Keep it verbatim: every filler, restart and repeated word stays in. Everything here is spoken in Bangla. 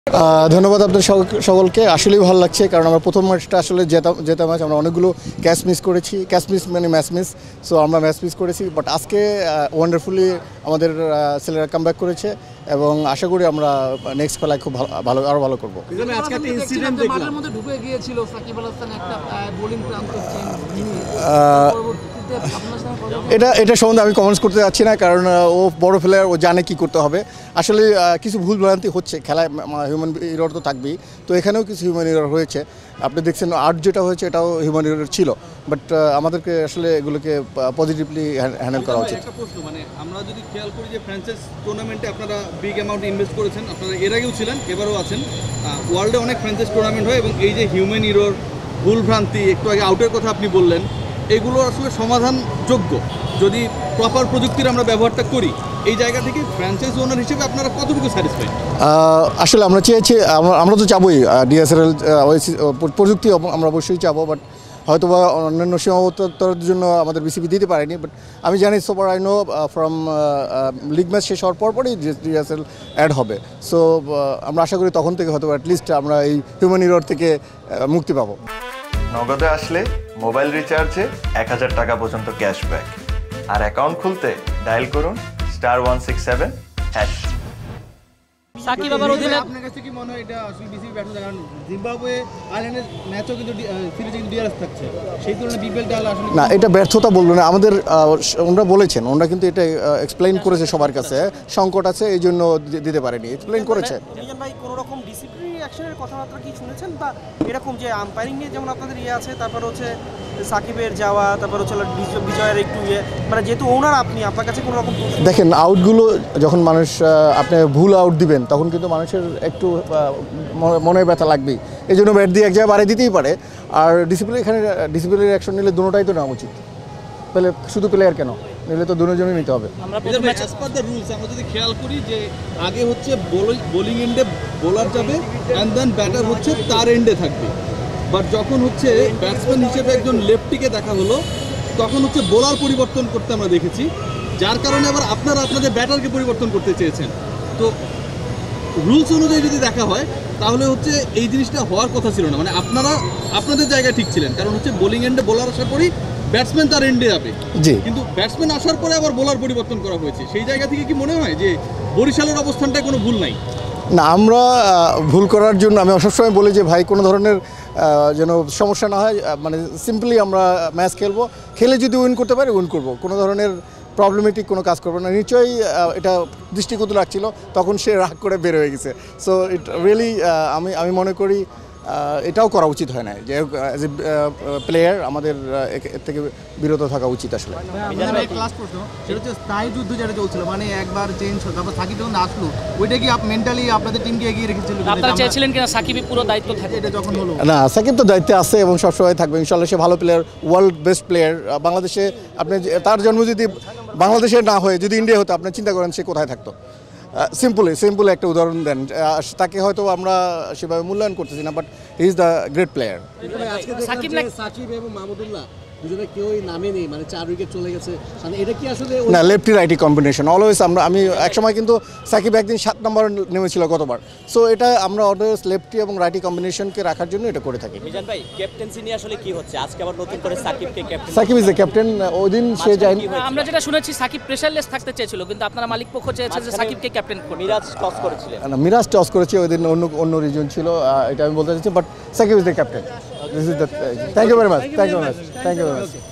ধন্যবাদ আপনাদের সকলকে। আসলেই ভালো লাগছে, কারণ আমরা প্রথম ম্যাচটা আসলে জেতা জেতা ম্যাচ আমরা অনেকগুলো ক্যাচ মিস করেছি, ক্যাচ মিস মানে ম্যাচ মিস সো আমরা ম্যাচ মিস করেছি। বাট আজকে ওয়ান্ডারফুলি আমাদের ছেলেরা কামব্যাক করেছে এবং আশা করি আমরা নেক্সট খেলায় খুব ভালো আরও ভালো করবো। এটা এটা সম্বন্ধে আমি কমেন্টস করতে যাচ্ছি না, কারণ ও বড় প্লেয়ার, ও জানে কি করতে হবে। আসলে কিছু ভুল ভ্রান্তি হচ্ছে খেলায়, হিউম্যান এরর তো থাকবেই, তো এখানেও কিছু হিউম্যান এরর হয়েছে। আপনি দেখছেন আর্ট যেটা হয়েছে এটাও হিউম্যান এরর ছিল, বাট আমাদেরকে আসলে এগুলোকে পজিটিভলি হ্যান্ডেল করা উচিত। একটা প্রশ্ন, মানে আমরা যদি খেয়াল করি যে ফ্র্যাঞ্চাইজ টুর্নামেন্টে আপনারা বিগ অ্যামাউন্ট ইনভেস্ট করেছেন, আপনারা এর আগেও ছিলেন, এবারও আছেন। ওয়ার্ল্ডে অনেক ফ্র্যাঞ্চাইজ টুর্নামেন্ট হয় এবং এই যে হিউম্যান এরর, ভুল ভ্রান্তি, একটু আগে আউটের কথা আপনি বললেন, এগুলো আসলে সমাধানযোগ্য যদি প্রপার প্রযুক্তির আমরা ব্যবহারটা করি। এই জায়গা থেকে ফ্র্যাঞ্চাইজ ওনার হিসেবে আপনারা কতটুকু স্যাটিসফাইড? আসলে আমরা চেয়েছি, আমরা তো চাবই ডিএসএলআর প্রযুক্তি আমরা অবশ্যই চাবো, বাট হয়তো বা অন্যান্য সীমাবদ্ধতার জন্য আমাদের বিসিবি দিতে পারেনি। বাট আমি জানি so far I know from league match শেষ হওয়ার পর পরই ডিএসএল অ্যাড হবে। সো আমরা আশা করি তখন থেকে হয়তো অ্যাটলিস্ট আমরা এই হিউম্যান এরর থেকে মুক্তি পাবো। নগদে আসলে মোবাইল রিচার্জে এক হাজার টাকা পর্যন্ত ক্যাশব্যাক, আর অ্যাকাউন্ট খুলতে ডায়াল করুন star one six seven hash. Shakib বাবার অধীনে আপনার কাছে কি মনে হয় এটা আসলে বিসিবি ব্যর্থতা? কারণ জিম্বাবুয়ে আয়ারল্যান্ডের ম্যাচও কিন্তু সিরিজে কিন্তু ডিআরএস থাকছে, সেই তুলনায় বিপিএলটা আসলে না, এটা ব্যর্থতা বলবো না। আমাদের ওনারা বলেছেন, ওনারা কিন্তু এটা এক্সপ্লেইন করেছে সবার কাছে, সংকট আছে এই জন্য দিতে পারেনি, এক্সপ্লেইন করেছে। মিজান ভাই, কোনো রকম ডিসিপ্লিনারি অ্যাকশনের কথাবার্তা কি শুনেছেন, বা এরকম যে আম্পায়ারিং নিয়ে যেমন আপনাদের ইয়ে আছে, তারপর হচ্ছে সাকিবের যাওয়া, তারপর হচ্ছে বিজয়ের একটু ইয়ে, মানে যেহেতু ওনার আপনি, আপনার কাছে কোনো রকম দেখেন আউটগুলো যখন মানুষ আপনি ভুল আউট দিবেন তখন কিন্তু মানুষের একটু মনে ব্যথা লাগবেই, এই জন্য ব্যাট দিয়ে এক জায়গায় বাড়িয়ে দিতেই পারে। আর ডিসিপ্লিন, এখানে ডিসিপ্লিনারি অ্যাকশন নিলে দুটোটাই তো নেওয়া উচিত, তাহলে শুধু প্লেয়ার কেন নিলে তো দুজনই নিতে হবে। আমরা যদি খেয়াল করি যে আগে হচ্ছে বোলিং এন্ডে বোলার যাবে অ্যান্ড দেন ব্যাটার হচ্ছে তার এন্ডে থাকবে, বাট যখন হচ্ছে ব্যাটসম্যান হিসেবে একজন লেফটিকে দেখা হলো তখন হচ্ছে বোলার পরিবর্তন করতে আমরা দেখেছি, যার কারণে আবার আপনারা আপনাদের ব্যাটারকে পরিবর্তন করতে চেয়েছেন। তো রুলস অনুযায়ী যদি দেখা হয় তাহলে হচ্ছে এই জিনিসটা হওয়ার কথা ছিল না, মানে আপনারা আপনাদের জায়গায় ঠিক ছিলেন, কারণ হচ্ছে বোলিং এন্ডে বোলার আসার পরই ব্যাটসম্যান তার এন্ডে যাবে, জি, কিন্তু ব্যাটসম্যান আসার পরে আবার বোলার পরিবর্তন করা হয়েছে। সেই জায়গা থেকে কি মনে হয় যে বরিশালের অবস্থানটায় কোনো ভুল নাই? না, আমরা ভুল করার জন্য আমি সবসময় বলি যে ভাই কোনো ধরনের যেন সমস্যা না হয়, মানে সিম্পলি আমরা ম্যাচ খেলবো, খেলে যদি উইন করতে পারি উইন করবো, কোনো ধরনের প্রবলেমেটিক কোনো কাজ করবো না। নিশ্চয়ই এটা দৃষ্টিকটু লাগছিল, তখন সে রাগ করে বের হয়ে গেছে। সো ইট রিয়েলি আমি আমি মনে করি এটাও করা উচিত হয় না, যে অ্যাজ এ প্লেয়ার আমাদের এর থেকে বিরত থাকা উচিত আসলে। ক্লাস প্রশ্ন, সেটা হচ্ছে স্থায়ী যুদ্ধ যেটা চলছিল, মানে একবার চেঞ্জ হতো, তারপর সাকিব যখন আসলো, ওইটা কি মেন্টালি আপনাদের টিমকে এগিয়ে রেখেছিল? আপনারা চেয়েছিলেন কিনা সাকিবের পুরো দায়িত্ব থাকে? এটা যখন হলো না, সাকিব তো দায়িত্বে আছে এবং সবসময় থাকবে ইনশাআল্লাহ। সে ভালো প্লেয়ার, ওয়ার্ল্ড বেস্ট প্লেয়ার। বাংলাদেশে আপনি তার জন্ম যদি বাংলাদেশে না হয়ে যদি ইন্ডিয়া হতো, আপনি চিন্তা করেন সে কোথায় থাকতো? সিম্পলি সিম্পল একটা উদাহরণ দেন, তাকে হয়তো আমরা সেভাবে মূল্যায়ন করতেছি না, but he is the great player. Shakib এবং মাহমুদুল্লাহ দুজনে কেউই নামে নেই, মানে চার উইকেট চলে গেছে, এটা কি আসলে না লেফটি রাইটি কম্বিনেশন অলওয়েজ। আমরা আমি একসময় কিন্তু সাকিব একদিন সাত নম্বর নেমেছিল গতবার, সো এটা আমরা অলওয়েজ লেফটি এবং রাইটি কম্বিনেশনকে রাখার জন্য এটা করে থাকি। মিজান ভাই, ক্যাপ্টেন্সি নিয়ে আসলে কি হচ্ছে আজকে আবার নতুন করে সাকিবকে captain? Shakib is the captain, ওই দিন সে যায়নি। আমরা যেটা শুনেছি সাকিব প্রেসারলেস থাকতে চেয়েছিল, কিন্তু আপনারা মালিক পক্ষ চেয়েছে যে সাকিবকে ক্যাপ্টেন করতে। মিরাজ টস করেছিলেন? না, মিরাজ টস করেছে ওই দিন, অন্য অন্য রিজন ছিল, এটা আমি বলতে চাচ্ছি, but Shakib is the captain. This is the thank you very much, thank you very much, thank you very much.